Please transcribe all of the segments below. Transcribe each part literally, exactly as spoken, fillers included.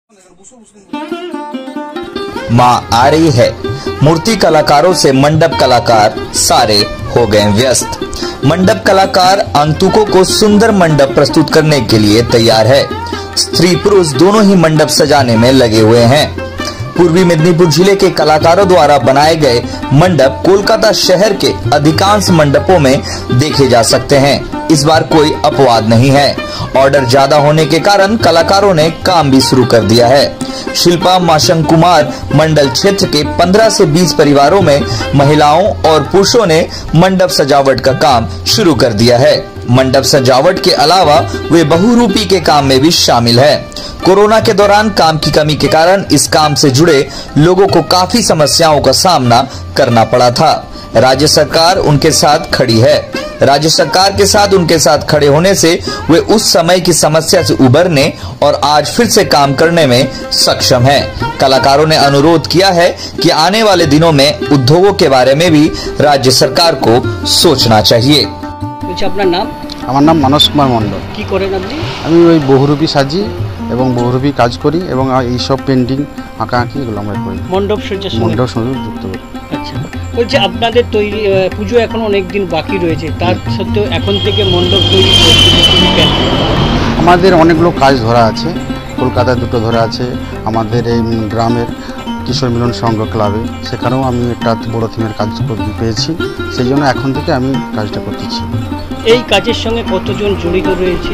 माँ आ रही है। मूर्ति कलाकारों से मंडप कलाकार सारे हो गए व्यस्त। मंडप कलाकार आगंतुकों को सुंदर मंडप प्रस्तुत करने के लिए तैयार है। स्त्री पुरुष दोनों ही मंडप सजाने में लगे हुए हैं। पूर्वी मेदिनीपुर जिले के कलाकारों द्वारा बनाए गए मंडप कोलकाता शहर के अधिकांश मंडपों में देखे जा सकते हैं। इस बार कोई अपवाद नहीं है। ऑर्डर ज्यादा होने के कारण कलाकारों ने काम भी शुरू कर दिया है। शिल्पा माशंक कुमार मंडल क्षेत्र के पंद्रह से बीस परिवारों में महिलाओं और पुरुषों ने मंडप सजावट का काम शुरू कर दिया है। मंडप सजावट के अलावा वे बहुरूपी के काम में भी शामिल है। कोरोना के दौरान काम की कमी के कारण इस काम से जुड़े लोगों को काफी समस्याओं का सामना करना पड़ा था। राज्य सरकार उनके साथ खड़ी है। राज्य सरकार के साथ उनके साथ खड़े होने से वे उस समय की समस्या से उबरने और आज फिर से काम करने में सक्षम हैं। कलाकारों ने अनुरोध किया है कि आने वाले दिनों में उद्योगों के बारे में भी राज्य सरकार को सोचना चाहिए। আপনার নাম? আমার নাম মানস কুমার মণ্ডল। কি করেন আপনি? আমি ওই বহুরূপী সাজি এবং বহুরূপী কাজ করি এবং এই সব পেন্টিং আঁকা আঁকি এগুলো আমরা করি। মণ্ডপ সজ্জা মণ্ডপ সজ্জা যুক্ত করি। আচ্ছা, বলছি আপনাদের তৈরি পুজো এখন অনেক দিন বাকি রয়েছে, তার সত্ত্বেও এখন থেকে মণ্ডপ তৈরি করতে আমাদের অনেকগুলো কাজ ধরা আছে। কলকাতায় দুটো ধরা আছে, আমাদের এই গ্রামের কিশোর মিলন সংঘ ক্লাবে, সেখানেও আমি একটা বড় থিমের কাজ পেয়েছি। সেই জন্য এখন থেকে আমি কাজটা করতেছি। এই কাজের সঙ্গে কতজন জড়িত রয়েছে?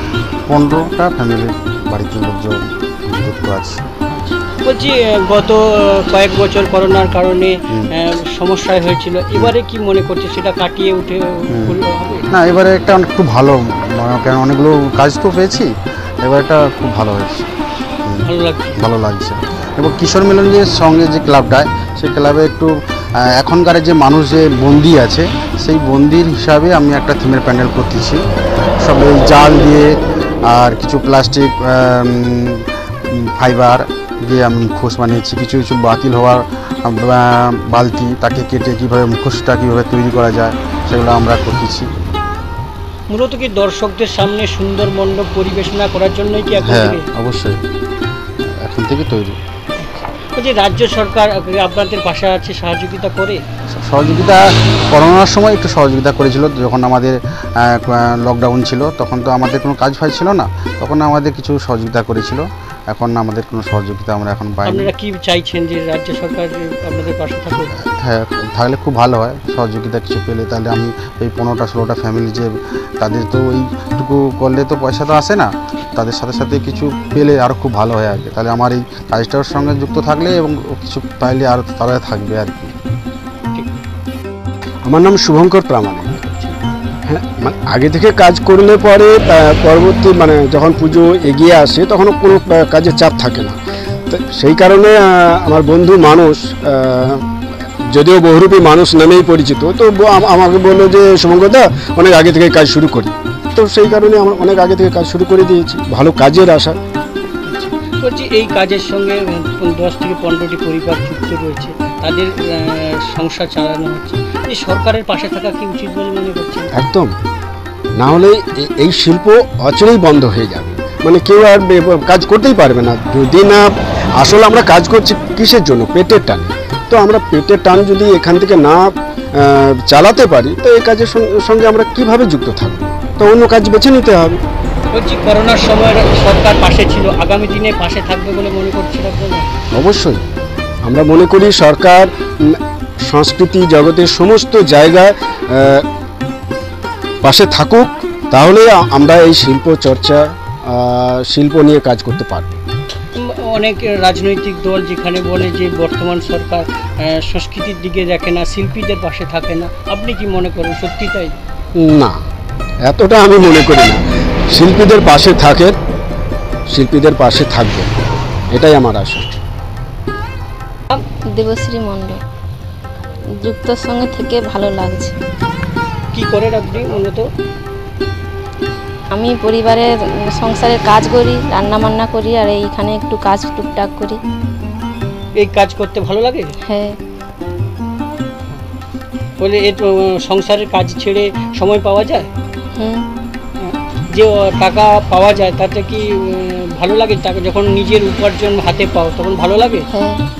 পনেরোটা ফ্যামিলির বাড়িতে লোকজন যুক্ত আছে। বলছি গত কয়েক বছর করোনার কারণে সমস্যায় হয়েছিল, এবারে কি মনে করছে সেটা কাটিয়ে উঠে না? এবারে একটা খুব ভালো, কারণ অনেকগুলো কাজ তো পেয়েছি, এবার এটা খুব ভালো হয়েছে, ভালো লাগছে ভালো লাগছে এবং কিশোর মিলন যে সঙ্গে যে ক্লাবটায়, সেই ক্লাবে একটু এখনকার যে মানুষ যে বন্দি আছে, সেই বন্দির হিসাবে আমি একটা থিমের প্যান্ডেল করতেছি। সব এই জাল দিয়ে আর কিছু প্লাস্টিক ফাইবার দিয়ে আমি মুখোশ বানিয়েছি। কিছু কিছু বাতিল হওয়ার বালতি, তাকে কেটে কীভাবে মুখোশটা কীভাবে তৈরি করা যায় সেগুলো আমরা করতেছি। মূলত কি দর্শকদের সামনে সুন্দর মণ্ডপ পরিবেশনা করার জন্যই কি? হ্যাঁ, অবশ্যই এখন থেকে তৈরি। যে রাজ্য সরকার আপনাদের পাশে আছে, সহযোগিতা করে? সহযোগিতা করোনার সময় একটু সহযোগিতা করেছিল, যখন আমাদের লকডাউন ছিল তখন তো আমাদের কোনো কাজ ফাজ ছিল না, তখন আমাদের কিছু সহযোগিতা করেছিল। এখন আমাদের কোনো সহযোগিতা আমরা এখন পাই। আপনারা কি চাইছেন যে রাজ্য সরকার আপনাদের পাশে থাকুক? হ্যাঁ, থাকলে খুব ভালো হয়। সহযোগিতা কিছু পেলে তাহলে আমি এই পনেরোটা ষোলোটা ফ্যামিলি যে তাদের তো ওইটুকু করলে তো পয়সা তো আসে না, তাদের সাথে সাথে কিছু পেলে আরও খুব ভালো হয় আর কি। তাহলে আমার এই কাজটার সঙ্গে যুক্ত থাকলে এবং কিছু পাইলে আরও তারা থাকবে আর কি। আমার নাম শুভঙ্কর প্রামাণিক। হ্যাঁ, মানে আগে থেকে কাজ করলে পরে পরবর্তী মানে যখন পুজো এগিয়ে আসে তখন কোনো কাজের চাপ থাকে না। তো সেই কারণে আমার বন্ধু মানুষ, যদিও বহুরূপী মানুষ নামেই পরিচিত, তো আমাকে বললো যে শুভঙ্করদা অনেক আগে থেকে কাজ শুরু করি। তো সেই কারণে আমার অনেক আগে থেকে কাজ শুরু করে দিয়েছি, ভালো কাজের আশা। বলছি এই কাজের সঙ্গে দশ থেকে পনেরোটি পরিবার যুক্ত রয়েছে, তাদের সংসার চালানো হচ্ছে, এই সরকারের পাশে থাকা কি উচিত বলে মনে করছে? একদম, না হলে এই শিল্প অচিরেই বন্ধ হয়ে যাবে, মানে কেউ আর কাজ করতেই পারবে না। যদি না আসলে আমরা কাজ করছি কিসের জন্য? পেটের টান। তো আমরা পেটের টান যদি এখান থেকে না চালাতে পারি তো এই কাজের সঙ্গে আমরা কিভাবে যুক্ত থাকবো? তো অন্য কাজ বেছে নিতে হবে। বলছি করোনার সময় সরকার পাশে ছিল, আগামী দিনে পাশে থাকবে বলে মনে করছি? অবশ্যই আমরা মনে করি সরকার সংস্কৃতি জগতের সমস্ত জায়গায় পাশে থাকুক, তাহলে আমরা এই শিল্প চর্চা শিল্প নিয়ে কাজ করতে পারব। অনেক রাজনৈতিক দল যেখানে বলে যে বর্তমান সরকার সংস্কৃতির দিকে দেখে না, শিল্পীদের পাশে থাকে না, আপনি কি মনে করেন সত্যি তাই? না, এতটা আমি মনে করি না। শিল্পীদের পাশে থাকে, শিল্পীদের পাশে থাকবে, এটাই আমার আশা। দেবশ্রী মণ্ডল। যুক্তর সঙ্গে থেকে ভালো লাগছে। কি করেন আপনি মূলত? আমি পরিবারের সংসারের কাজ করি, রান্না বান্না করি, আর এইখানে একটু কাজ টুকটাক করি। এই কাজ করতে ভালো লাগে? হ্যাঁ। বলে এ সংসারের কাজ ছেড়ে সময় পাওয়া যায়? হুম। যে টাকা পাওয়া যায় তাতে কি ভালো লাগে? তাকে যখন নিজের উপার্জন হাতে পাও তখন ভালো লাগে? হ্যাঁ